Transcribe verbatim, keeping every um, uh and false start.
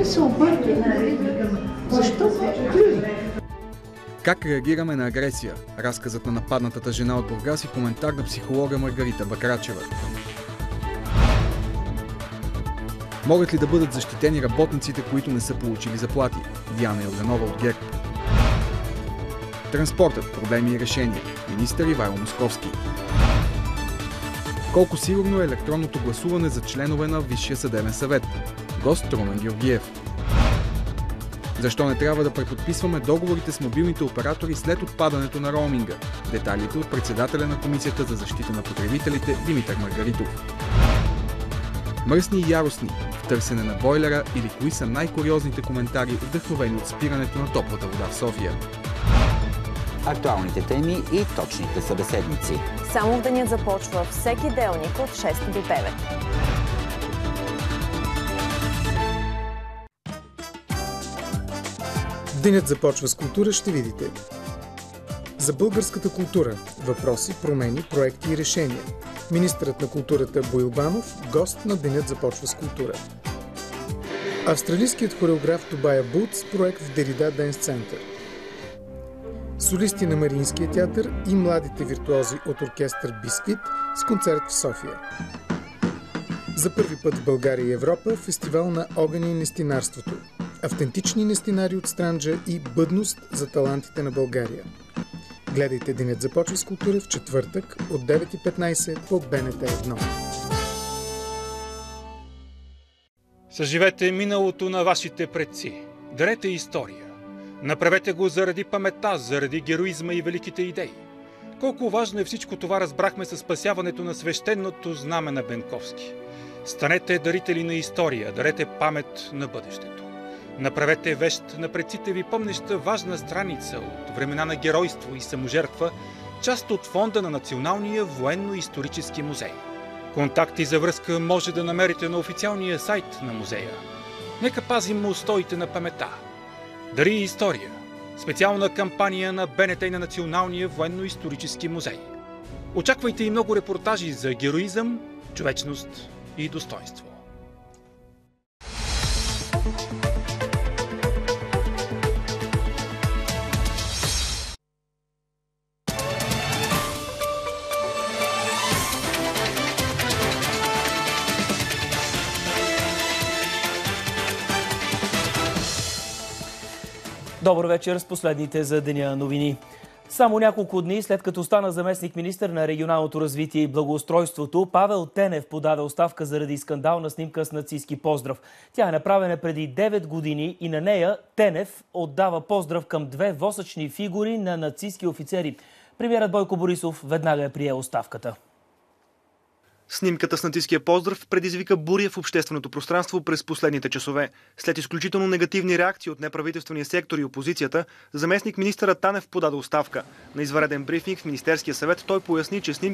Те се объркали. Защо плюи? Как реагираме на агресия? Разказът на нападнатата жена от Бургас и коментар на психолога Маргарита Бакрачева. Могат ли да бъдат защитени работниците, които не са получили заплати? Диана Йорданова от ГЕРБ. Транспортът, проблеми и решения. Министър Ивайло Московски. Колко сигурно е електронното гласуване за членове на Висшия съдебен съвет? Гост Румен Георгиев. Защо не трябва да преподписваме договорите с мобилните оператори след отпадането на роуминга? Детайлите от председателя на Комисията за защита на потребителите Димитър Маргаритов. Мръсни и яростни, в търсене на бойлера или кои са най-куриозните коментари, вдъхновени от спирането на топлата вода в София. Актуалните теми и точните събеседници. Само в денят започва всеки делник от шест до девет. Денят започва с култура, ще видите. За българската култура – въпроси, промени, проекти и решения. Министърът на културата Боил Банов – гост на Денят започва с култура. Австралийският хореограф Тобая Булт – проект в Дерида Денс Център. Солисти на Мариинския театър и младите виртуози от оркестър Бисквит с концерт в София. За първи път в България и Европа фестивал на огъня и нестинарството. Автентични нестинари от Странджа и бъдност за талантите на България. Гледайте Денят започва с култура в четвъртък от девет и петнайсет по БНТ едно. Съживете миналото на вашите предци. Дарете история. Направете го заради паметта, заради героизма и великите идеи. Колко важно е всичко това разбрахме със спасяването на свещеното знаме на Бенковски. Станете дарители на история, дарете памет на бъдещето. Направете вещ на предците ви, помнеща важна страница от времена на геройство и саможертва, част от фонда на Националния военно-исторически музей. Контакти за връзка може да намерите на официалния сайт на музея. Нека пазим устоите на памета. Дари история. Специална кампания на БНТ и на Националния военно-исторически музей. Очаквайте и много репортажи за героизъм, човечност и достоинство. Добър вечер с последните за деня новини. Само няколко дни след като стана заместник-министър на регионалното развитие и благоустройството, Павел Тенев подаде оставка заради скандална снимка с нацистки поздрав. Тя е направена преди девет години и на нея Тенев отдава поздрав към две восъчни фигури на нацистки офицери. Премиерът Бойко Борисов веднага е прие оставката. Снимката с нацистския поздрав предизвика буря в общественото пространство през последните часове. След изключително негативни реакции от неправителствения сектор и опозицията, заместник-министърът Танев подаде оставка. На извънреден брифинг в Министерския съвет той поясни, че снимката